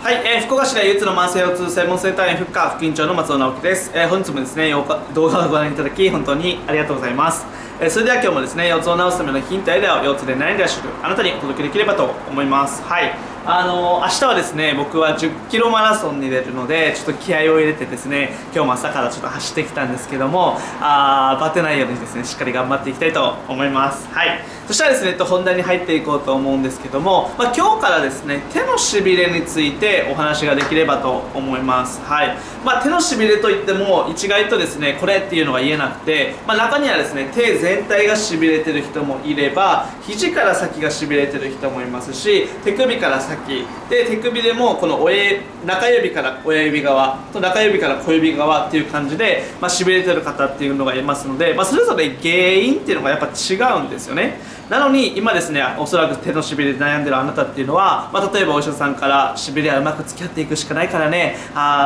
はい、福岡市で唯一の慢性腰痛専門センター員、腹下副院長の松尾直樹です。本日もですね、動画をご覧いただき本当にありがとうございます。それでは今日もですね、腰痛を治すためのヒントやアイデアを腰痛で悩んでいらっしゃるあなたにお届けできればと思います。はい、明日はですね、僕は10キロマラソンに出るので、ちょっと気合を入れてですね、今日も朝からちょっと走ってきたんですけども、バテないようにですね、しっかり頑張っていきたいと思います。はい、そしたらですね、本題に入っていこうと思うんですけども、今日からですね、手のしびれについてお話ができればと思います。はい、手のしびれといっても一概とですね、これっていうのが言えなくて、中にはですね、手全体がしびれてる人もいれば、肘から先がしびれてる人もいますし、手首から先で、手首でもこの中指から親指側と中指から小指側っていう感じで、しびれてる方っていうのがいますので、それぞれ原因っていうのがやっぱ違うんですよね。なのに今ですね、おそらく手のしびれで悩んでるあなたっていうのは、例えばお医者さんからしびれはうまく付き合っていくしかないからね、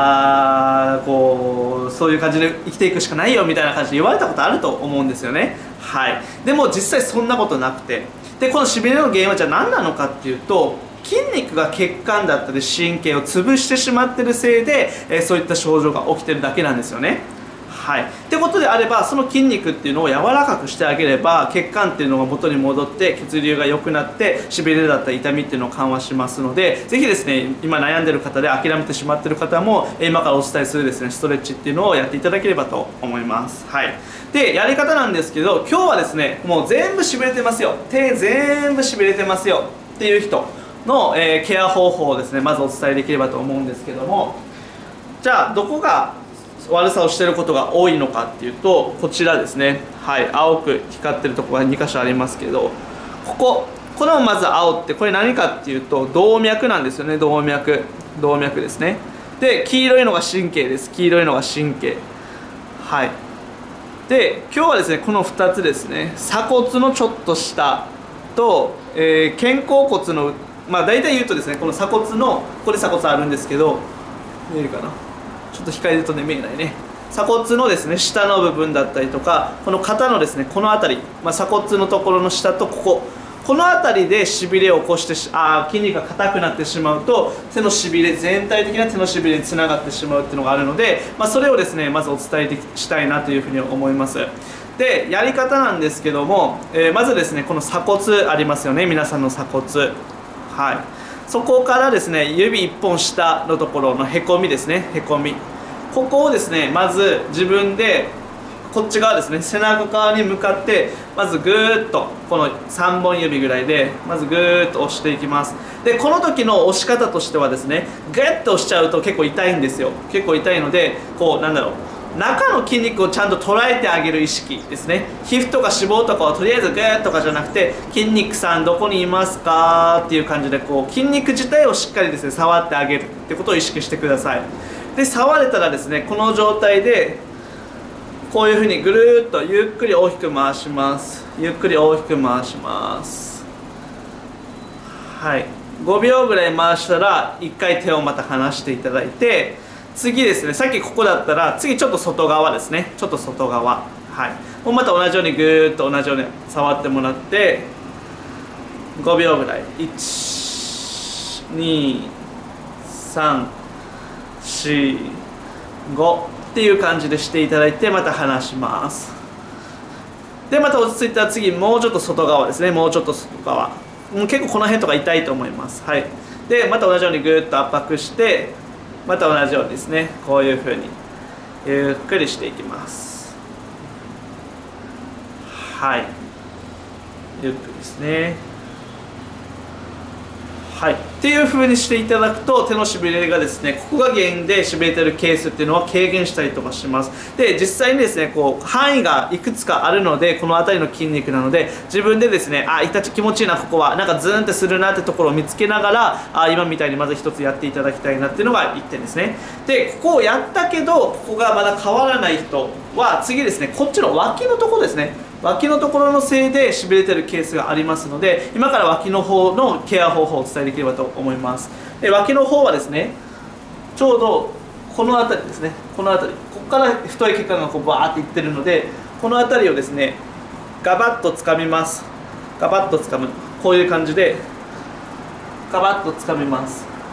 そういう感じで生きていくしかないよみたいな感じで言われたことあると思うんですよね。はい、でも実際そんなことなくて、でこのしびれの原因はじゃあ何なのかっていうと、筋肉が血管だったり神経を潰してしまってるせいで、そういった症状が起きてるだけなんですよね。はい、ってことであれば、その筋肉っていうのを柔らかくしてあげれば、血管っていうのが元に戻って血流が良くなって、しびれだったり痛みっていうのを緩和しますので、ぜひですね、今悩んでる方で諦めてしまってる方も、今からお伝えするですね、ストレッチっていうのをやっていただければと思います。はい、でやり方なんですけど、今日はですね、もう全部しびれてますよ、手全部しびれてますよっていう人の、ケア方法をですね、まずお伝えできればと思うんですけども、じゃあどこが悪さをしていることが多いのかっていうと、こちらですね。はい、青く光ってるところが2箇所ありますけど、このまず青って、これ何かっていうと動脈なんですよね。動脈ですね。で黄色いのが神経です。黄色いのが神経。はい、で今日はですね、この2つですね、鎖骨のちょっと下と、肩甲骨の大体言うとですね、この鎖骨のここで鎖骨あるんですけど、見えるかな、ちょっと光るとね見えないね。鎖骨のですね、下の部分だったりとか、この肩のですね、この辺り、鎖骨のところの下とこの辺りでしびれを起こして筋肉が硬くなってしまうと、手のしびれ、全体的な手のしびれにつながってしまうっていうのがあるので、それをですね、まずお伝えしたいなというふうに思います。でやり方なんですけども、まずですね、この鎖骨ありますよね、皆さんの鎖骨。はい、そこからですね、指1本下のところのへこみですね、へこみ、ここをですね、まず自分でこっち側ですね、背中側に向かってまずぐーっとこの3本指ぐらいでまずぐーっと押していきます。でこの時の押し方としてはですね、グッと押しちゃうと結構痛いんですよ。結構痛いので、中の筋肉をちゃんと捉えてあげる意識ですね。皮膚とか脂肪とかをとりあえずグーッとかじゃなくて、筋肉さんどこにいますかっていう感じで、筋肉自体をしっかりですね、触ってあげるってことを意識してください。で触れたらですね、この状態でこういうふうにぐるーっとゆっくり大きく回します。ゆっくり大きく回します。はい、5秒ぐらい回したら1回手をまた離していただいて、次ですね、さっきここだったら次ちょっと外側ですね、ちょっと外側。はい、もうまた同じようにぐーっと同じように触ってもらって5秒ぐらい、12345っていう感じでしていただいて、また離します。でまた落ち着いたら次もうちょっと外側ですね、もうちょっと外側。もう結構この辺とか痛いと思います。はい、でまた同じようにぐーっと圧迫して、また同じようにですね、こういうふうにゆっくりしていきます。はい、ゆっくりですね。はい、っていう風にしていただくと、手のしびれがですね、ここが原因でしびれてるケースっていうのは軽減したりとかします。で実際にですね、範囲がいくつかあるので、この辺りの筋肉なので、自分でですね、気持ちいいな、ここはなんかズーンってするなってところを見つけながら、今みたいにまず一つやっていただきたいなっていうのが1点ですね。でここをやったけどここがまだ変わらない人は、次ですね、こっちの脇のところですね、脇のところのせいでしびれてるケースがありますので、今から脇の方のケア方法をお伝えできればと思います。で脇の方はですね、ちょうどこの辺りですね、この辺り、ここから太い血管がバーっていってるので、この辺りをですね、ガバッとつかみます。ガバッとつかむ、こういう感じでガバッとつかみます。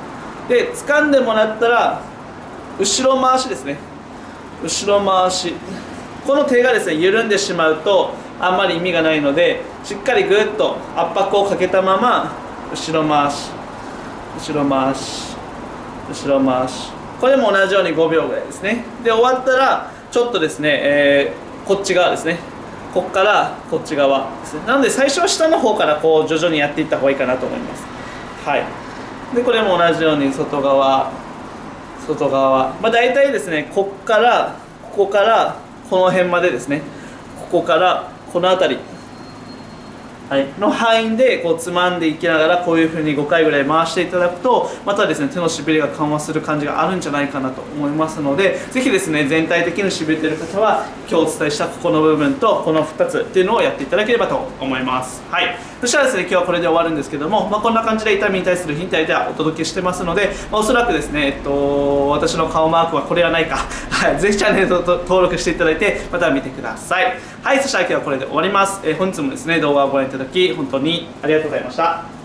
で掴んでもらったら後ろ回しですね。後ろ回し、この手がですね緩んでしまうとあんまり意味がないので、しっかりぐっと圧迫をかけたまま後ろ回し、後ろ回し、後ろ回し、これも同じように5秒ぐらいですね。で終わったらちょっとですね、こっち側ですね、ここからこっち側ですね。なので最初は下の方からこう徐々にやっていった方がいいかなと思います。はい。でこれも同じように外側、外側、大体ですねここからここの辺までですね、ここからこの辺り、はい、の範囲でこうつまんでいきながらこういうふうに5回ぐらい回していただくと、またですね手のしびれが緩和する感じがあるんじゃないかなと思いますので、ぜひですね全体的にしびれている方は今日お伝えしたここの部分とこの2つっていうのをやっていただければと思います。はい、そしたらですね今日はこれで終わるんですけども、こんな感じで痛みに対するヒントやお届けしてますので、おそらくですね、私の顔マークはこれはないか、はい、ぜひチャンネル登録していただいてまた見てください。はい、そしたら今日はこれで終わります。本日もですね動画をご覧いただき本当にありがとうございました。